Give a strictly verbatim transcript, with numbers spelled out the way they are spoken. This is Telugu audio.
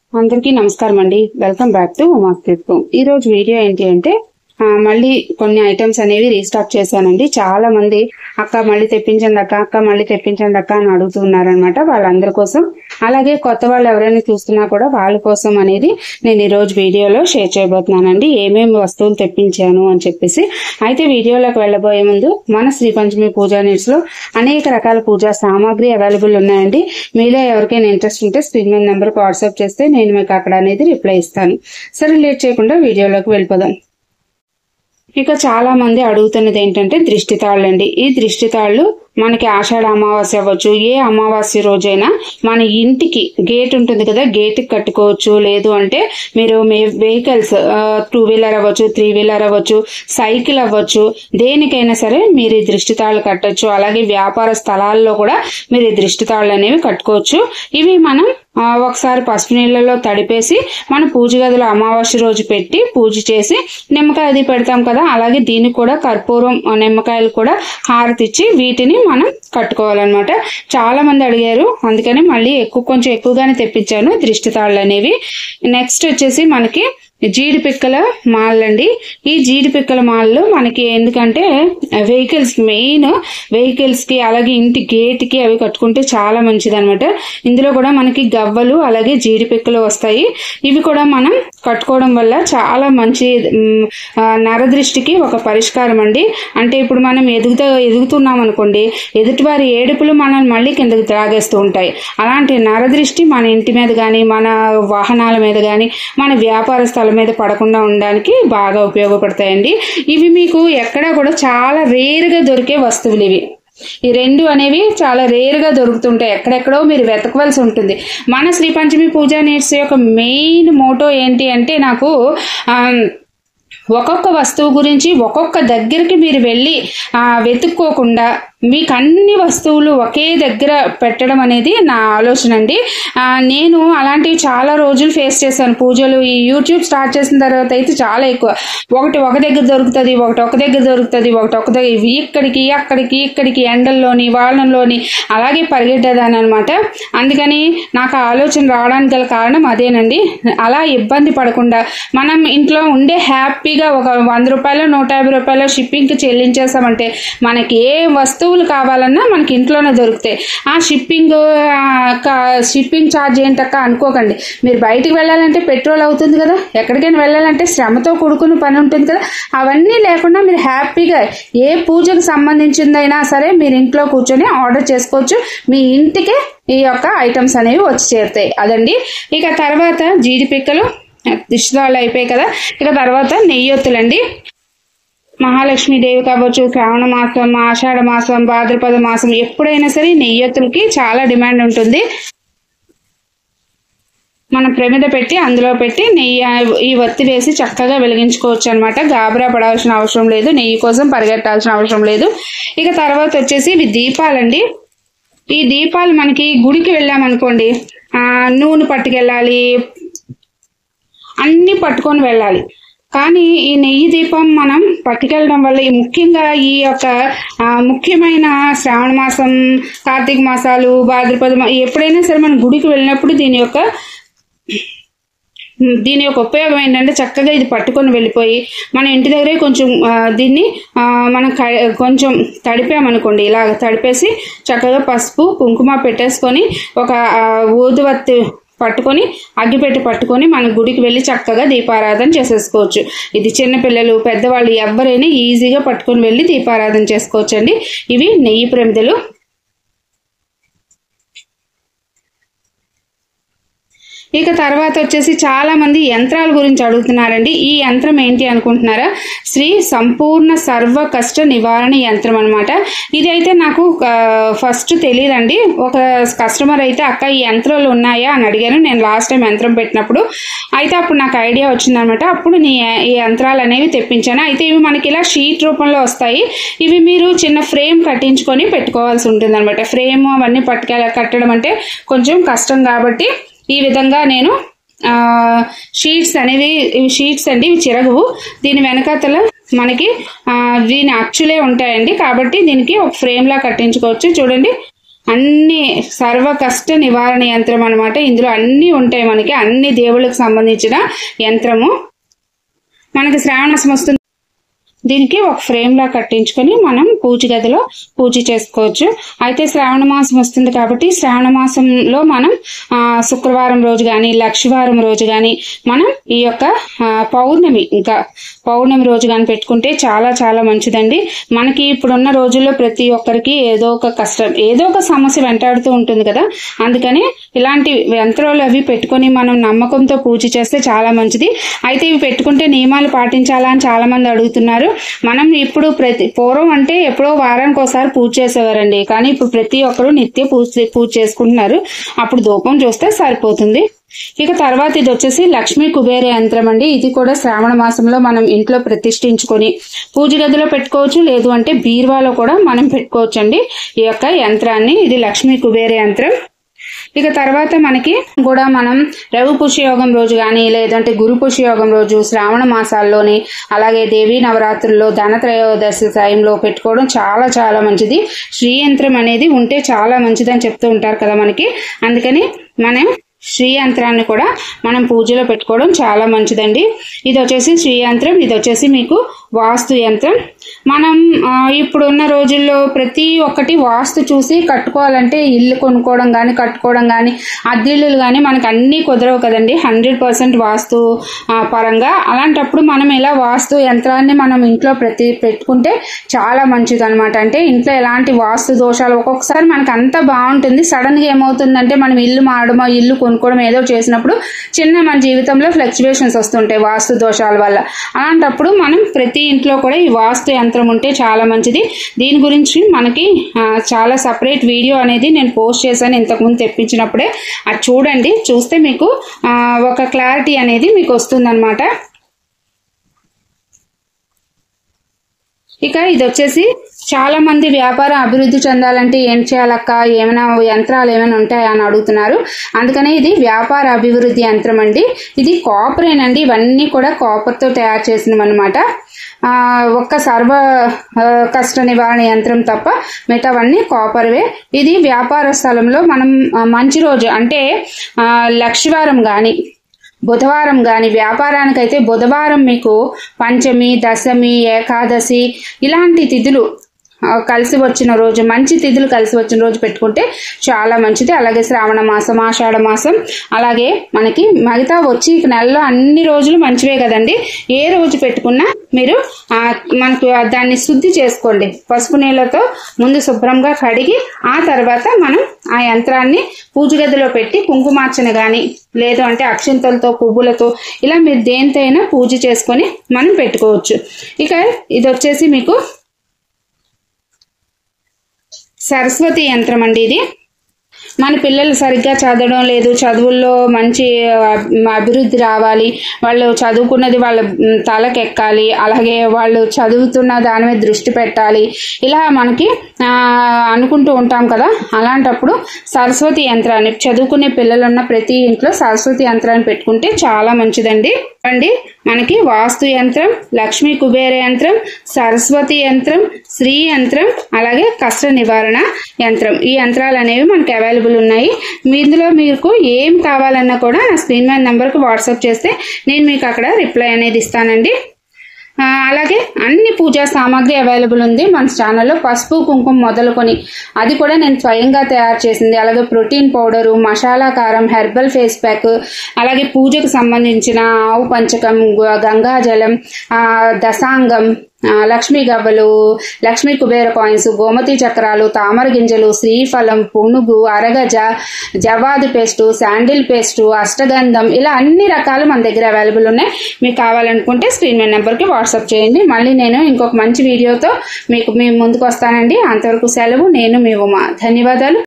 అందరికీ నమస్కారం అండి. వెల్కమ్ బ్యాక్ టు ఉమాస్కృతం. ఈ రోజు వీడియో ఏంటి అంటే మళ్ళీ కొన్ని ఐటమ్స్ అనేవి రీస్టాక్ చేశానండి. చాలా మంది అక్క మళ్ళీ తెప్పించండి అక్క అక్క మళ్ళీ తెప్పించండి అక్క అని అడుగుతున్నారనమాట. వాళ్ళందరి కోసం, అలాగే కొత్త వాళ్ళు ఎవరైనా చూస్తున్నా కూడా వాళ్ళ కోసం అనేది నేను ఈ రోజు వీడియోలో షేర్ చేయబోతున్నానండి. ఏమేమి వస్తువులు తెప్పించాను అని చెప్పేసి. అయితే వీడియోలోకి వెళ్ళబోయే ముందు మన శ్రీ పంచమి పూజా నీడ్స్ లో అనేక రకాల పూజా సామాగ్రి అవైలబుల్ ఉన్నాయండి. మీలో ఎవరికైనా ఇంట్రెస్ట్ ఉంటే స్క్రీన్ మీద నెంబర్ కి వాట్సాప్ చేస్తే నేను మీకు అక్కడ అనేది రిప్లై ఇస్తాను. సరే లేట్ చేయకుండా వీడియోలోకి వెళ్ళిపోదాం. ఇక చాలా మంది అడుగుతున్నది ఏంటంటే దిష్టి తాళ్ళు అండి. ఈ దిష్టి తాళ్ళు మనకి ఆషాఢ అమావాస్య అవ్వచ్చు, ఏ అమావాస్య రోజైనా మన ఇంటికి గేట్ ఉంటుంది కదా, గేట్ కి కట్టుకోవచ్చు. లేదు అంటే మీరు మీ వెహికల్స్ టూ వీలర్ అవ్వచ్చు, త్రీ వీలర్ అవ్వచ్చు, సైకిల్ అవ్వచ్చు, దేనికైనా సరే మీరు ఈ దృష్టి తాళ్ళు కట్టొచ్చు. అలాగే వ్యాపార స్థలాల్లో కూడా మీరు ఈ దృష్టి తాళ్ళు అనేవి కట్టుకోవచ్చు. ఇవి మనం ఒకసారి పసుపు నీళ్ళలో తడిపేసి మన పూజ గదిలో అమావాస్య రోజు పెట్టి పూజ చేసి నిమ్మకాయ అది పెడతాం కదా, అలాగే దీనికి కూడా కర్పూరం నిమ్మకాయలు కూడా హారతిచ్చి వీటిని మనం కట్టుకోవాలన్నమాట. చాలా మంది అడిగారు, అందుకని మళ్ళీ ఎక్కువ కొంచెం ఎక్కువగానే తెప్పించాను దృష్టి తాళ్ళు అనేవి. నెక్స్ట్ వచ్చేసి మనకి జీడి పిక్కల మాలండి. ఈ జీడి పిక్కల మాలలు మనకి ఎందుకంటే వెహికల్స్ మెయిన్ వెహికల్స్ కి అలాగే ఇంటి గేట్ కి అవి కట్టుకుంటే చాలా మంచిది అనమాట. ఇందులో కూడా మనకి గవ్వలు అలాగే జీడి పిక్కలు వస్తాయి. ఇవి కూడా మనం కట్టుకోవడం వల్ల చాలా మంచి నరదృష్టికి ఒక పరిష్కారం అండి. అంటే ఇప్పుడు మనం ఎదుగుతా ఎదుగుతున్నాం అనుకోండి, ఎదుటివారి ఏడుపులు మనల్ని మళ్ళీ కిందకి త్రాగేస్తూ ఉంటాయి. అలాంటి నరదృష్టి మన ఇంటి మీద గాని, మన వాహనాల మీద గాని, మన వ్యాపార స్థలం మీద పడకుండా ఉండడానికి బాగా ఉపయోగపడతాయండి. ఇవి మీకు ఎక్కడా కూడా చాలా రేర్ గా దొరికే వస్తువులు ఇవి. ఈ రెండు అనేవి చాలా రేర్ గా దొరుకుతుంటాయి, ఎక్కడెక్కడో మీరు వెతకవలసి ఉంటుంది. మన శ్రీ పంచమి పూజా నీడ్స్ యొక్క మెయిన్ మోటో ఏంటి అంటే, నాకు ఆ ఒక్కొక్క వస్తువు గురించి ఒక్కొక్క దగ్గరికి మీరు వెళ్ళి ఆ వెతుక్కోకుండా మీకు అన్ని వస్తువులు ఒకే దగ్గర పెట్టడం అనేది నా ఆలోచన అండి. నేను అలాంటివి చాలా రోజులు ఫేస్ చేశాను. పూజలు ఈ యూట్యూబ్ స్టార్ట్ చేసిన తర్వాత అయితే చాలా ఎక్కువ, ఒకటి ఒక దగ్గర దొరుకుతుంది, ఒకటి ఒక దగ్గర దొరుకుతుంది, ఒకటి ఒక దగ్గర ఇక్కడికి అక్కడికి ఇక్కడికి ఎండల్లోని వాళ్ళలోని అలాగే పరిగెట్టేదాన్ని అనమాట. అందుకని నాకు ఆలోచన రావడానికి గల కారణం అదేనండి. అలా ఇబ్బంది పడకుండా మనం ఇంట్లో ఉండే హ్యాపీగా ఒక వంద రూపాయలు నూట యాభై రూపాయలు షిప్పింగ్ కి చెల్లించేసామంటే మనకి ఏ వస్తువులు కావాలన్నా మనకి ఇంట్లోనే దొరుకుతాయి. ఆ షిప్పింగ్ షిప్పింగ్ ఛార్జ్ ఏంటక్క అనుకోకండి. మీరు బయటికి వెళ్ళాలంటే పెట్రోల్ అవుతుంది కదా, ఎక్కడికైనా వెళ్ళాలంటే శ్రమతో కూడుకుని పని ఉంటుంది కదా, అవన్నీ లేకుండా మీరు హ్యాపీగా ఏ పూజకు సంబంధించిందైనా సరే మీరు ఇంట్లో కూర్చొని ఆర్డర్ చేసుకోవచ్చు. మీ ఇంటికే ఈ యొక్క ఐటమ్స్ అనేవి వచ్చి చేరుతాయి. అదండి. ఇక తర్వాత జీడి పిక్కలు దిష్టితాళ్ళు అయిపోయాయి కదా. ఇక తర్వాత నెయ్యొత్తులండి. మహాలక్ష్మీదేవి కావచ్చు, శ్రావణ మాసం, ఆషాఢ మాసం, భాద్రపద మాసం, ఎప్పుడైనా సరే నెయ్యొత్తులకి చాలా డిమాండ్ ఉంటుంది. మనం ప్రమిద పెట్టి అందులో పెట్టి నెయ్యి ఈ వత్తి వేసి చక్కగా వెలిగించుకోవచ్చు అనమాట. గాబరా పడాల్సిన అవసరం లేదు, నెయ్యి కోసం పరిగెట్టాల్సిన అవసరం లేదు. ఇక తర్వాత వచ్చేసి ఇవి దీపాలండి. ఈ దీపాలు మనకి గుడికి వెళ్ళామనుకోండి, ఆ నూనె పట్టుకెళ్ళాలి, అన్ని పట్టుకొని వెళ్ళాలి. కానీ ఈ నెయ్యి దీపం మనం పట్టుకెళ్ళడం వల్ల ముఖ్యంగా ఈ యొక్క ముఖ్యమైన శ్రావణ మాసం, కార్తీక మాసాలు, భాద్రపద ఎప్పుడైనా సరే మనం గుడికి వెళ్ళినప్పుడు దీని యొక్క దీని యొక్క ఉపయోగం ఏంటంటే, చక్కగా ఇది పట్టుకొని వెళ్ళిపోయి మన ఇంటి దగ్గరే కొంచెం దీన్ని మనం కొంచెం తడిపామనుకోండి, ఇలా తడిపేసి చక్కగా పసుపు కుంకుమ పెట్టేసుకొని ఒక ఊదువత్తి పట్టుకొని అగ్గిపెట్టి పట్టుకొని మన గుడికి వెళ్ళి చక్కగా దీపారాధన చేసేసుకోవచ్చు. ఇది చిన్నపిల్లలు పెద్దవాళ్ళు ఎవరైనా ఈజీగా పట్టుకొని వెళ్ళి దీపారాధన చేసుకోవచ్చు అండి. ఇవి నెయ్యి ప్రమిదలు. ఇక తర్వాత వచ్చేసి చాలా మంది యంత్రాల గురించి అడుగుతున్నారండి. ఈ యంత్రం ఏంటి అనుకుంటున్నారా? శ్రీ సంపూర్ణ సర్వ కష్ట నివారణ యంత్రం అనమాట. ఇది అయితే నాకు ఫస్ట్ తెలియదండి. ఒక కస్టమర్ అయితే అక్క ఈ యంత్రాలు ఉన్నాయా అని అడిగాను నేను లాస్ట్ టైం యంత్రం పెట్టినప్పుడు. అయితే అప్పుడు నాకు ఐడియా వచ్చిందనమాట. అప్పుడు నీ ఈ యంత్రాలు అనేవి తెప్పించాను. అయితే ఇవి మనకి ఇలా షీట్ రూపంలో వస్తాయి. ఇవి మీరు చిన్న ఫ్రేమ్ కట్టించుకొని పెట్టుకోవాల్సి ఉంటుంది అనమాట. ఫ్రేమ్ అవన్నీ పట్టుకెళ్ళ కట్టడం అంటే కొంచెం కష్టం కాబట్టి ఈ విధంగా నేను షీట్స్ అనేవి ఇవి షీట్స్ అండి, ఇవి చిరగవు. దీని వెనకాతల మనకి దీని అచ్చులే ఉంటాయండి, కాబట్టి దీనికి ఒక ఫ్రేమ్ లా కట్టించుకోవచ్చు. చూడండి అన్ని సర్వ కష్ట నివారణ యంత్రం అన్నమాట. ఇందులో అన్ని ఉంటాయి, మనకి అన్ని దేవుళ్ళకి సంబంధించిన యంత్రము. మనకి శ్రావణ మాసం వస్తుంది, దీనికి ఒక ఫ్రేమ్ లా కట్టించుకొని మనం పూజ గదిలో పూజ చేసుకోవచ్చు. అయితే శ్రావణ మాసం వస్తుంది కాబట్టి శ్రావణ మాసంలో మనం ఆ శుక్రవారం రోజు గాని లక్షవారం రోజు గాని మనం ఈ యొక్క పౌర్ణమి ఇంకా పౌర్ణమి రోజు గాని పెట్టుకుంటే చాలా చాలా మంచిదండి. మనకి ఇప్పుడున్న రోజుల్లో ప్రతి ఒక్కరికి ఏదో ఒక కష్టం, ఏదో ఒక సమస్య వెంటాడుతూ ఉంటుంది కదా. అందుకని ఇలాంటి యంత్రాలు అవి పెట్టుకొని మనం నమ్మకంతో పూజ చేస్తే చాలా మంచిది. అయితే ఇవి పెట్టుకుంటే నియమాలు పాటించాలా అని చాలా మంది అడుగుతున్నారు. మనం ఇప్పుడు ప్రతి పూర్వం అంటే ఎప్పుడో వారానికి ఒకసారి పూజ చేసేవారండి, కానీ ఇప్పుడు ప్రతి ఒక్కరు నిత్య పూజ పూజ చేసుకుంటున్నారు. అప్పుడు ధూపం చూస్తే సరిపోతుంది. ఇక తర్వాత ఇది వచ్చేసి లక్ష్మీ కుబేర యంత్రం అండి. ఇది కూడా శ్రావణ మాసంలో మనం ఇంట్లో ప్రతిష్ఠించుకొని పూజ గదిలో పెట్టుకోవచ్చు, లేదు అంటే బీరువాలో కూడా మనం పెట్టుకోవచ్చు అండి ఈ యొక్క యంత్రాన్ని. ఇది లక్ష్మీ కుబేర యంత్రం. ఇక తర్వాత మనకి కూడా మనం రవి పుష్యయోగం రోజు కానీ లేదంటే గురు పుష్యయోగం రోజు శ్రావణ మాసాల్లోని అలాగే దేవీ నవరాత్రుల్లో ధనత్రయోదశి టైంలో పెట్టుకోవడం చాలా చాలా మంచిది. శ్రీ యంత్రం అనేది ఉంటే చాలా మంచిది అని చెప్తూ ఉంటారు కదా మనకి. అందుకని మనం శ్రీ యంత్రాన్ని కూడా మనం పూజలో పెట్టుకోవడం చాలా మంచిదండి. ఇది వచ్చేసి శ్రీ యంత్రం, ఇది వచ్చేసి మీకు వాస్తు యంత్రం. మనం ఇప్పుడున్న రోజుల్లో ప్రతి ఒక్కటి వాస్తు చూసి కట్టుకోవాలంటే ఇల్లు కొనుక్కోవడం కానీ కట్టుకోవడం కానీ అద్దెళ్ళు కానీ మనకు అన్నీ కుదరవు కదండి, హండ్రెడ్ పర్సెంట్ వాస్తు పరంగా. అలాంటప్పుడు మనం ఇలా వాస్తు యంత్రాన్ని మనం ఇంట్లో ప్రతి పెట్టుకుంటే చాలా మంచిది అనమాట. అంటే ఇంట్లో ఎలాంటి వాస్తు దోషాలు, ఒక్కొక్కసారి మనకు అంతా బాగుంటుంది, సడన్ గా ఏమవుతుందంటే మనం ఇల్లు మారడమో ఇల్లు కొనుక్కోవడం ఏదో చేసినప్పుడు చిన్న మన జీవితంలో ఫ్లక్చువేషన్స్ వస్తుంటాయి వాస్తు దోషాల వల్ల. అలాంటప్పుడు మనం ప్రతి ఇంట్లో కూడా ఈ వాస్తు యంత్రం ఉంటే చాలా మంచిది. దీని గురించి మనకి చాలా సపరేట్ వీడియో అనేది నేను పోస్ట్ చేశాను ఇంతకుముందు తెప్పించినప్పుడే. అది చూడండి, చూస్తే మీకు ఒక క్లారిటీ అనేది మీకు వస్తుందన్నమాట. ఇక ఇది వచ్చేసి చాలా మంది వ్యాపారం అభివృద్ధి చెందాలంటే ఏం చేయాలక్క, ఏమైనా యంత్రాలు ఏమైనా ఉంటాయా అని అడుగుతున్నారు. అందుకనే ఇది వ్యాపార అభివృద్ధి యంత్రం అండి. ఇది కాపరేనండి, ఇవన్నీ కూడా కాపర్ తో తయారు చేసినవి అనమాట. ఆ ఒక్క సర్వ కష్ట నివారణ యంత్రం తప్ప మిగతావన్నీ కాపర్వే. ఇది వ్యాపార స్థలంలో మనం మంచి రోజు అంటే లక్షవారం గాని బుధవారం గాని, వ్యాపారానికైతే బుధవారం మీకు పంచమి, దశమి, ఏకాదశి ఇలాంటి తిథులు కలిసి వచ్చిన రోజు, మంచి తిథులు కలిసి వచ్చిన రోజు పెట్టుకుంటే చాలా మంచిది. అలాగే శ్రావణ మాసం, ఆషాఢ మాసం, అలాగే మనకి మిగతా వచ్చి నెలలో అన్ని రోజులు మంచివే కదండి. ఏ రోజు పెట్టుకున్నా మీరు మనకు దాన్ని శుద్ధి చేసుకోండి. పసుపు నీళ్ళతో ముందు శుభ్రంగా కడిగి ఆ తర్వాత మనం ఆ యంత్రాన్ని పూజ గదిలో పెట్టి కుంకుమార్చన గాని లేదు అంటే అక్షంతలతో పువ్వులతో ఇలా మీరు దేనితో అయినా పూజ చేసుకొని మనం పెట్టుకోవచ్చు. ఇక ఇది వచ్చేసి మీకు సరస్వతి యంత్రం అండి. ఇది మన పిల్లలు సరిగ్గా చదవడం లేదు, చదువుల్లో మంచి అభివృద్ధి రావాలి, వాళ్ళు చదువుకున్నది వాళ్ళ తలకెక్కాలి, అలాగే వాళ్ళు చదువుతున్న దాని మీద దృష్టి పెట్టాలి, ఇలా మనకి అనుకుంటూ ఉంటాం కదా. అలాంటప్పుడు సరస్వతి యంత్రాన్ని, చదువుకునే పిల్లలు ఉన్న ప్రతి ఇంట్లో సరస్వతి యంత్రాన్ని పెట్టుకుంటే చాలా మంచిదండి. అండి మనకి వాస్తు యంత్రం, లక్ష్మీ కుబేర యంత్రం, సరస్వతి యంత్రం, శ్రీ యంత్రం, అలాగే కష్ట నివారణ యంత్రం, ఈ యంత్రాలు అనేవి మనకి అవైలబుల్ ఉన్నాయి. మీ ఇందులో మీకు ఏం కావాలన్నా కూడా నా స్క్రీన్ మీద నెంబర్కి వాట్సాప్ చేస్తే నేను మీకు అక్కడ రిప్లై అనేది ఇస్తానండి. అలాగే అన్ని పూజా సామాగ్రి అవైలబుల్ ఉంది మన ఛానల్లో. పసుపు కుంకుమ మొదలుకొని అది కూడా నేను స్వయంగా తయారు చేసింది. అలాగే ప్రోటీన్ పౌడరు, మసాలా కారం, హెర్బల్ ఫేస్ ప్యాక్, అలాగే పూజకు సంబంధించిన ఆవు పంచకం, గంగాజలం, దశాంగం, లక్ష్మీ గవ్వలు, లక్ష్మీ కుబేర కాయిన్స్, గోమతి చక్రాలు, తామర గింజలు, శ్రీఫలం, పునుగు, అరగజ, జవాదు పేస్టు, శాండిల్ పేస్టు, అష్టగంధం, ఇలా అన్ని రకాలు మన దగ్గర అవైలబుల్ ఉన్నాయి. మీకు కావాలనుకుంటే స్క్రీన్ మీద నెంబర్కి వాట్సాప్ చేయండి. మళ్ళీ నేను ఇంకొక మంచి వీడియోతో మీకు మీ ముందుకు వస్తానండి. అంతవరకు సెలవు. నేను మీ ఉమా. ధన్యవాదాలు.